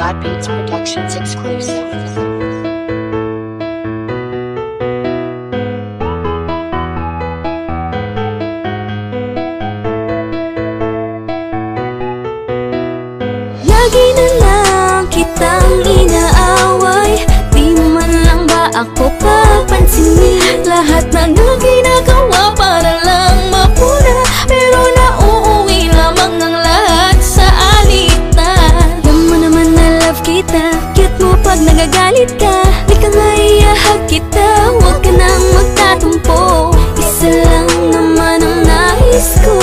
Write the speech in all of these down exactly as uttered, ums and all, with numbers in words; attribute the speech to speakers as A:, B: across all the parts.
A: God Beats Productions exclusive.
B: Lagi na lang kitang inaaway, di man lang ba ako papansinin? Lahat na ng ginagawa para lang mapuna, pero nauuwi lamang ang lahat sa alitan. Alam mo naman na love kita, cute mo pag nagagalit ka. Di ka nga iahag kita, huwag ka nang magtatampo. Isa lang naman ang nais ko,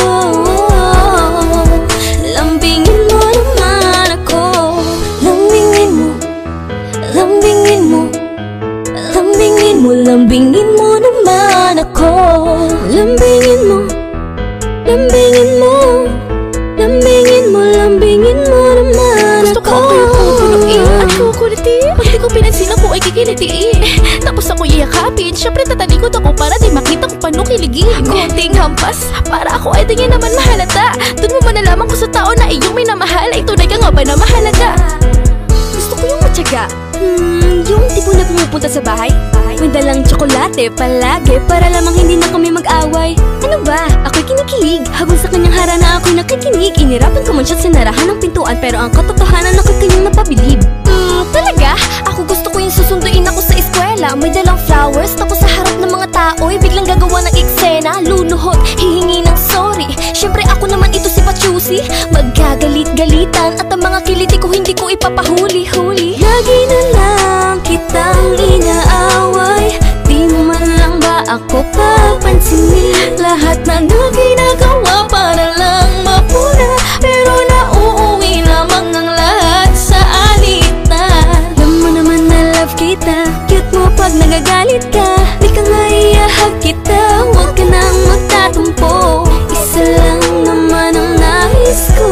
B: lambingin mo naman ako. Lambingin mo, lambingin mo, lambingin mo, lambingin mo naman ako. Lambingin mo, lambingin mo, lambingin mo, lambingin mo naman
C: Gusto
B: ako.
C: ko ako yung pupunuin at kukuliti. Pag di ko pinansin ako ay kikilitiin. Tapos ako iyakapin, syempre tatalikod ako para di makita ko paano kiligin. Konting hampas, para ako ay tingin naman mahalata. Doon mo malalaman ko sa tao na iyong minamahal ay tunay ka nga ba na mahalaga. Gusto ko yung matyaga, hmm, yung tipo na pumupunta sa bahay, may dalang tsokolate palagi para lamang hindi na kami mag-away. Ano ba? Ako'y kinikilig, habang sa kanyang harana ako'y nakikinig. Inirapan ko man siya sa narahan ng pintuan, pero ang katotohanan ako'y kanyang napabilib. Hmm, talaga? Ako gusto ko yung susunduin ako sa eskwela, may dalang flowers, tapos sa harap ng mga tao'y biglang gagawa ng eksena. Luluhod, hihingi ng sorry, syempre ako naman ito si Pachusi. Magkagalit-galitan at ang mga kiliti ko hindi ko ipapahuli-huli. Lagi na lang kitang inaaway, di mo man lang ba ako papansinin? Lahat na ng ginagawa para lang mapuna, pero nauuwi lamang ang lahat sa alitan. Alam mo naman na love kita, cute mo pag nagagalit ka. Di ka nga iahag kita, huwag ka nang magtatampo. Isa lang naman ang nais ko,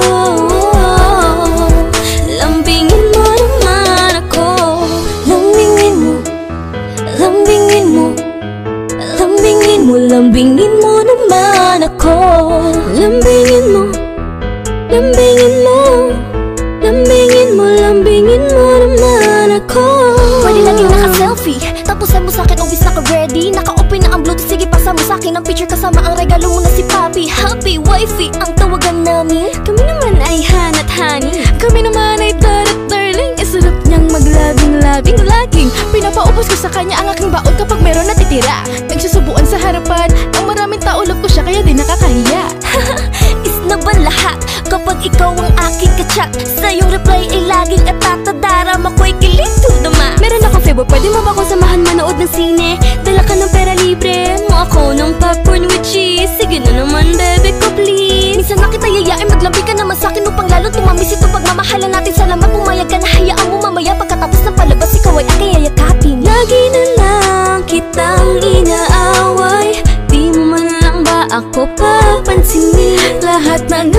C: lambingin mo naman ako. Lambingin mo, lambingin mo, lambingin mo, lambingin mo naman ako. Lambingin mo, lambingin mo, lambingin mo, lambingin mo naman ako. Pwede laging naka-selfie, tapos send mo sa'kin always naka-ready. Naka-open na ang bluetooth, sige pasa mo sa'kin ang picture kasama ang regalo mo na si Papi. Happy wifey ang tawagan namin. Kami naman ay Han at Honey, kami naman ay Dad at Darling. Isulap niyang maglabing-labing laging pinapaubos ko sa kanya ang aking baon kapag meron natitira. Nagsusubuan sa harapan ang maraming tao, love ko siya kaya di nakakahiya. Is na ba lahat kapag ikaw ang aking kachat? Sa iyong reply ay laging atatadara, mako'y kilig to the max. Meron akong favor, pwede mo ba akong samahan manood ng sine? Dala ka ng pera libre, mo ako ng popcorn with cheese. Sige na naman bebe ko please. Minsan na kita yayain, maglambi ka naman sa'kin upang lalo tumamis ito pagmamahalan natin. Salamat pumayag ka na, hayaan mo mamaya pagkatapos ng palabas ikaw ay aking yayakapin. Lagi na lang kitang inaaway, di mo man lang ba ako papansinin? Lahat na